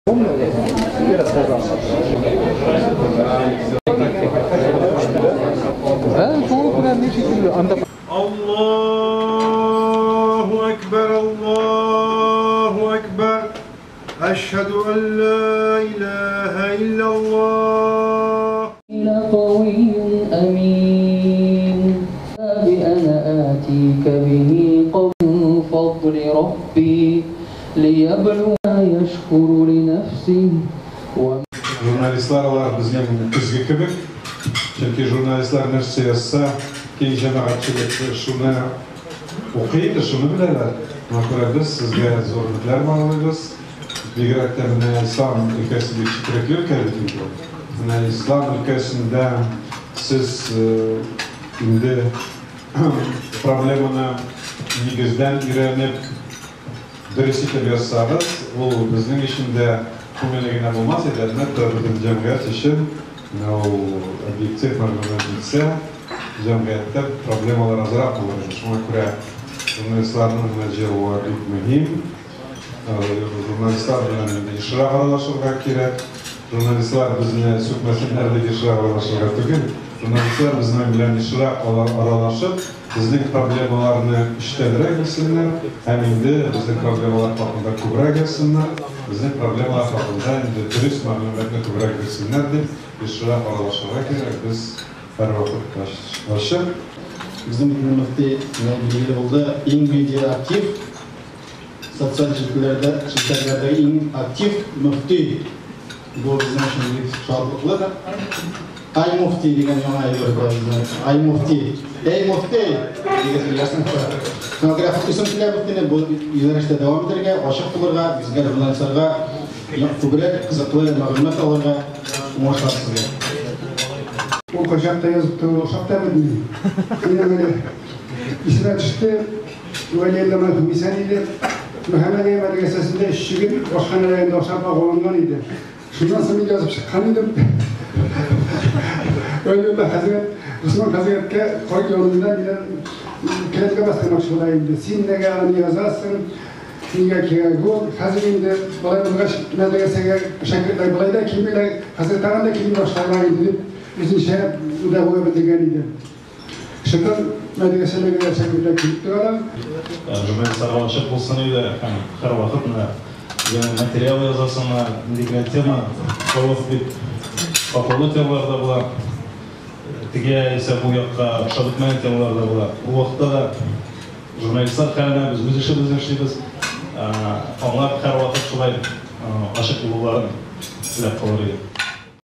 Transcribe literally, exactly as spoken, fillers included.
Allahu Ekber, Allahu Ekber. Eşhedü en la ilahe illallah. Qawiyyun amin. Ana atika bihi qawmin fadli rabbi liyabluwa yashkuru li nafsihi. Jurnalistlar olarak bizning kuzgi kibik. Chunki jurnalistlar narsa yozsa, keng jamoatchilik shuni o'qiydi, shuni biladi. Mana ko'ra biz sizga zo'rliklar ma'lumlaymiz. Bigrakda mana islom ülkəsiga kichikroq yo'l kirdik. Mana islom ülkəsində siz endi problemani negizdan o'rganib durust etib yozsangiz, u bizning ishimizda ko'ngilligina bo'lmas edi. Albatta butun jamiyat uchun obyektiv ma'lumot bitsa, jamiyatda problemalar ozroq bo'ladi. Shunga ko'ra jurnalistlarning javobi muhim. Jurnalistlar bilan ishroq aralashishga kerak. Jurnalistlar bizni so'kmasinlar, ishroq aralashishga tugul. Jurnalistlar bizning bilan ishroq aralashib, bizning problemalarni ishtadrak bilsinlar, hamda bizning problemalar haqida ko'proq gapirsinlar, bizning problemalar haqida durust ma'lumotni ko'proq bersinlar deb ishroq aralashishga kerak. Biz har vaqt qarshi Bizim ülkemizde bilgili oldu, en medya aktif, sosyal şirketlerde, şirketlerde en aktif müftü. Bu bizim şimdi şartlıklı da. Ay mufti diyen yana ayırıyor. Ay mufti, ey mufti diye yazsın. Sonra grafik isim bile muftine bu yüzleşte devam ederken, aşık bulurga, bizler jurnalistlerga, kubret, kızıklı, mağlumat alırga, umarşarsızga. O koşakta yazıp da oşakta mı değil? Yine böyle İsmet işte Veliye'den misaliyle Muhammediye Medresesi'nde işçinin başkanlarında oşakta kullanılan idi. Şundan sonra yazıp çıkanıydım. Öyle bir Hazret, Osman Hazret'e koy yolundan bir keletke bastırmak şuradaydı. Sen ne geleni yazarsın, niye ki bu Hazret'inde balay bulgaç medreseye şekilde balayda kimiyle Hazret'ten de kimi başlarlarıydı. Bizim şey bu da bu gibi diğeriydi. Şimdi medreseye gidersen bir de kilitli olan. Jurnalistlar aşık olsun öyle, her vakit yani materyal yazasına, ilgili tema, kavak bir kapalı temalarda bular. Tige ise bu yakka şadıkmayan temalarda bular. Bu vakitte de jurnalistlar kalına biz biz işimiz işimiz. Onlar her vakit şulay aşık bulurlar. Silahları.